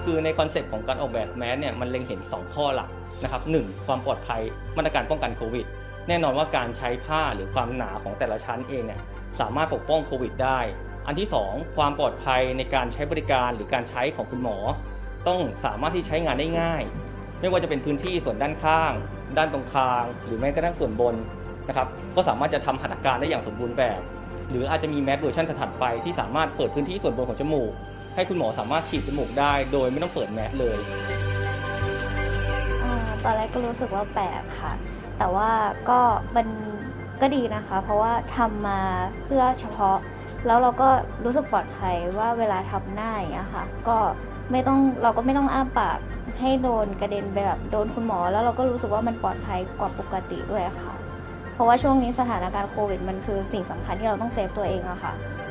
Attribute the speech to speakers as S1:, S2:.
S1: คือในคอนเซปต์ของการออกแบบแมสเนี่ยมันเล็งเห็น2ข้อหลักนะครับ1ความปลอดภัยมาตรการป้องกันโควิดแน่นอนว่าการใช้ผ้าหรือความหนาของแต่ละชั้นเองเนี่ยสามารถปกป้องโควิดได้อันที่2ความปลอดภัยในการใช้บริการหรือการใช้ของคุณหมอต้องสามารถที่ใช้งานได้ง่ายไม่ว่าจะเป็นพื้นที่ส่วนด้านข้างด้านตรงคางหรือแม้กระทั่งส่วนบนนะครับก็สามารถจะทำหัตถการได้อย่างสมบูรณ์แบบหรืออาจจะมีแมสเวอร์ชันถัดไปที่สามารถเปิดพื้นที่ส่วนบนของจมูกให้คุณหมอสามารถฉีดจมูกได้โดยไม่ต้องเปิดแมสเลย
S2: ตอนแรกก็รู้สึกว่าแปลกค่ะแต่ว่าก็มันก็ดีนะคะเพราะว่าทำมาเพื่อเฉพาะแล้วเราก็รู้สึกปลอดภัยว่าเวลาทำหน้าอย่างเงี้ยค่ะก็เราก็ไม่ต้องอ้าปากให้โดนกระเด็นไปแบบโดนคุณหมอแล้วเราก็รู้สึกว่ามันปลอดภัยกว่าปกติด้วยค่ะเพราะว่าช่วงนี้สถานการณ์โควิดมันคือสิ่งสำคัญที่เราต้องเซฟตัวเองอะค่ะ